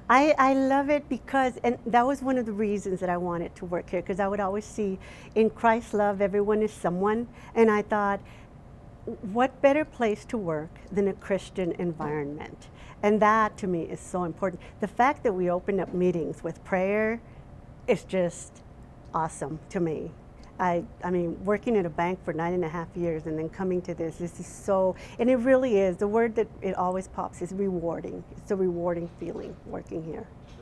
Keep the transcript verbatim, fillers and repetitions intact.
I, I love it because, and that was one of the reasons that I wanted to work here, because I would always see in Christ's love, everyone is someone. And I thought, what better place to work than a Christian environment? And that to me is so important. The fact that we open up meetings with prayer is just awesome to me. I, I mean, working at a bank for nine and a half years and then coming to this, this is so, and it really is, the word that it always pops is rewarding. It's a rewarding feeling working here.